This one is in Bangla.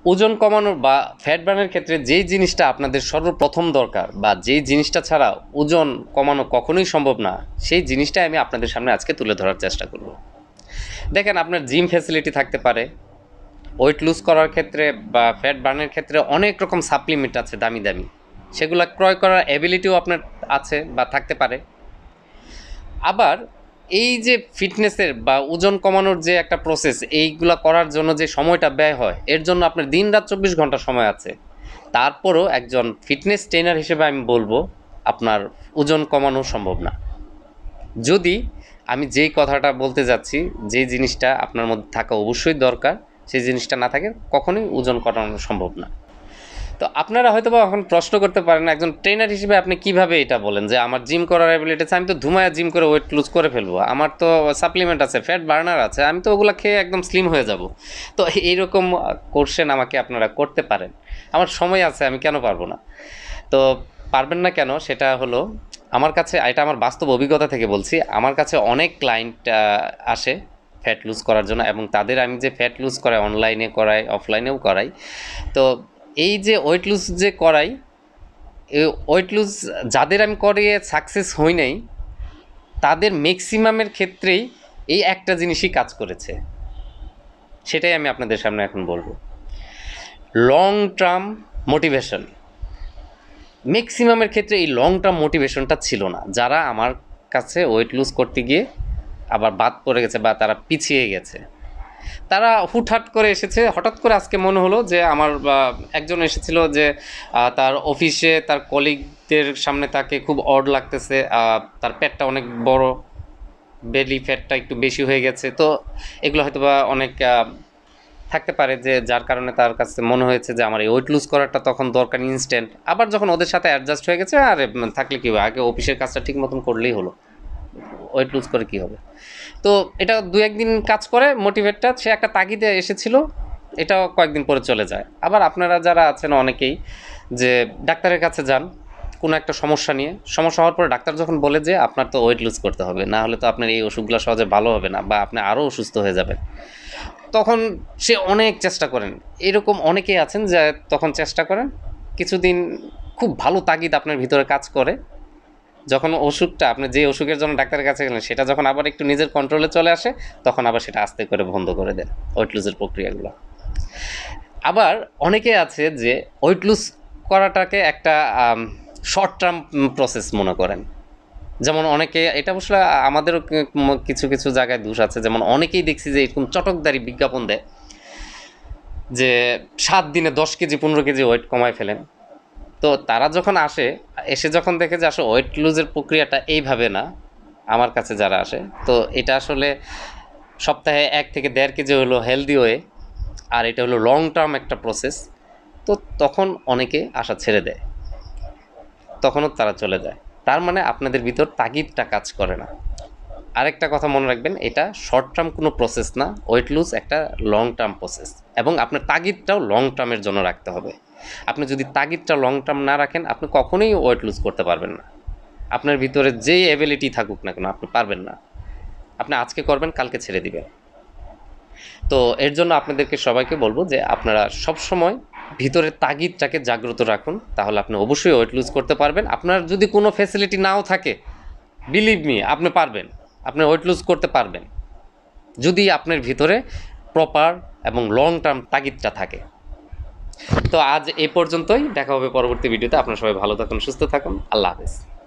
ওজন কমানোর বা ফ্যাট বার্নের ক্ষেত্রে যেই জিনিসটা আপনাদের সর্বপ্রথম দরকার বা যেই জিনিসটা ছাড়া ওজন কমানো কখনোই সম্ভব না, সেই জিনিসটাই আমি আপনাদের সামনে আজকে তুলে ধরার চেষ্টা করব। দেখেন, আপনার জিম ফ্যাসিলিটি থাকতে পারে, ওয়েট লুজ করার ক্ষেত্রে বা ফ্যাট বার্নের ক্ষেত্রে অনেক রকম সাপ্লিমেন্ট আছে দামি দামি, সেগুলো ক্রয় করার অ্যাবিলিটিও আপনার আছে বা থাকতে পারে। আবার এই যে ফিটনেসের বা ওজন কমানোর যে একটা প্রসেস, এইগুলা করার জন্য যে সময়টা ব্যয় হয়, এর জন্য আপনার দিন রাত 24 ঘন্টা সময় আছে। তারপরও একজন ফিটনেস ট্রেনার হিসেবে আমি বলবো আপনার ওজন কমানো সম্ভব না। যদি আমি যেই কথাটা বলতে যাচ্ছি, যেই জিনিসটা আপনার মধ্যে থাকা অবশ্যই দরকার, সেই জিনিসটা না থাকে কখনোই ওজন কমানো সম্ভব না। তো আপনারা হয়তোবা এখন প্রশ্ন করতে পারেন, একজন ট্রেনার হিসেবে আপনি কিভাবে এটা বলেন যে আমার জিম করার অ্যাবিলিটি আছে, আমি তো ধুমায়া জিম করে ওয়েট লুজ করে ফেলবো, আমার তো সাপ্লিমেন্ট আছে, ফ্যাট বার্নার আছে, আমি তো ওগুলো খেয়ে একদম স্লিম হয়ে যাব। তো এইরকম কোশ্চেন আমাকে আপনারা করতে পারেন। আমার সময় আছে, আমি কেন পারবো না? তো পারবেন না কেন, সেটা হলো আমার কাছে, এটা আমার বাস্তব অভিজ্ঞতা থেকে বলছি, আমার কাছে অনেক ক্লায়েন্ট আসে ফ্যাট লুজ করার জন্য, এবং তাদের আমি যে ফ্যাট লুজ করাই, অনলাইনে করাই, অফলাইনেও করাই। তো এই যে ওয়েট লুজ যে করাই, এই ওয়েট লুজ যাদের আমি করিয়ে সাকসেস হই নাই, তাদের ম্যাক্সিমামের ক্ষেত্রেই এই একটা জিনিসই কাজ করেছে। সেটাই আমি আপনাদের সামনে এখন বলবো। লং টার্ম মোটিভেশন, ম্যাক্সিমামের ক্ষেত্রে এই লং টার্ম মোটিভেশনটা ছিল না। যারা আমার কাছে ওয়েট লুজ করতে গিয়ে আবার বাদ পড়ে গেছে বা তারা পিছিয়ে গেছে, তারা হুটহাট করে এসেছে। হঠাৎ করে আজকে মনে হলো যে আমার একজন এসেছিল যে তার অফিসে তার কলিগদের সামনে তাকে খুব অড লাগতেছে, তার পেটটা অনেক বড়, বেলি ফ্যাটটা একটু বেশি হয়ে গেছে। তো এগুলো হয়তো বা অনেক থাকতে পারে যে যার কারণে তার কাছে মনে হয়েছে যে আমার এই ওয়েট লুজ করাটা তখন দরকার ইনস্ট্যান্ট। আবার যখন ওদের সাথে অ্যাডজাস্ট হয়ে গেছে, আর থাকলে কী হবে, আগে অফিসের কাজটা ঠিক মতন করলেই হলো, ওয়েট লুজ করে কী হবে। তো এটা দু একদিন কাজ করে মোটিভেটটা, সে একটা তাগিদে এসেছিল, এটাও কয়েকদিন পরে চলে যায়। আবার আপনারা যারা আছেন অনেকেই যে ডাক্তারের কাছে যান কোনো একটা সমস্যা নিয়ে, সমস্যা হওয়ার পরে ডাক্তার যখন বলে যে আপনার তো ওয়েট লুজ করতে হবে, না হলে তো আপনার এই ওষুধগুলো সহজে ভালো হবে না বা আপনি আরও অসুস্থ হয়ে যাবেন, তখন সে অনেক চেষ্টা করেন। এরকম অনেকেই আছেন যে তখন চেষ্টা করেন, কিছুদিন খুব ভালো তাগিদ আপনার ভিতরে কাজ করে, যখন ওষুধটা আপনি যে অসুখের জন্য ডাক্তারের কাছে গেলেন সেটা যখন আবার একটু নিজের কন্ট্রোলে চলে আসে, তখন আবার সেটা আস্তে করে বন্ধ করে দেন ওয়েট লুজের প্রক্রিয়াগুলো। আবার অনেকে আছে যে ওয়েট লুজ করাটাকে একটা শর্ট টার্ম প্রসেস মনে করেন। যেমন অনেকে, এটা অবশ্য আমাদেরও কিছু কিছু জায়গায় দোষ আছে, যেমন অনেকেই দেখছি যে এরকম চটকদারি বিজ্ঞাপন দেয় যে 7 দিনে 10 কেজি 15 কেজি ওয়েট কমায় ফেলেন। তো তারা যখন আসে, এসে যখন দেখে যে আসলে ওয়েট লুজের প্রক্রিয়াটা এইভাবে না, আমার কাছে যারা আসে, তো এটা আসলে সপ্তাহে 1 থেকে 1.5 কেজি হলো হেলদি ওয়ে, আর এটা হলো লং টার্ম একটা প্রসেস। তো তখন অনেকে আশা ছেড়ে দেয়, তখনও তারা চলে যায়। তার মানে আপনাদের ভিতর তাগিদটা কাজ করে না। আরেকটা কথা মনে রাখবেন, এটা শর্ট টার্ম কোনো প্রসেস না, ওয়েট লুজ একটা লং টার্ম প্রসেস, এবং আপনার তাগিদটাও লং টার্মের জন্য রাখতে হবে। আপনি যদি তাগিদটা লং টার্ম না রাখেন, আপনি কখনোই ওয়েট লুজ করতে পারবেন না। আপনার ভিতরে যেই অ্যাবিলিটি থাকুক না কেন, আপনি পারবেন না। আপনি আজকে করবেন, কালকে ছেড়ে দিবেন। তো এর জন্য আপনাদেরকে সবাইকে বলবো যে আপনারা সবসময় ভিতরের তাগিদটাকে জাগ্রত রাখুন, তাহলে আপনি অবশ্যই ওয়েট লুজ করতে পারবেন। আপনার যদি কোনো ফ্যাসিলিটি নাও থাকে, বিলিভ মি, আপনি পারবেন, আপনি ওয়েট লুজ করতে পারবেন, যদি আপনার ভিতরে প্রপার এবং লং টার্ম তাগিদটা থাকে। তো আজ এই পর্যন্তই, দেখা হবে পরবর্তী ভিডিওতে। আপনারা সবাই ভালো থাকুন, সুস্থ থাকুন, আল্লাহ হাফেজ।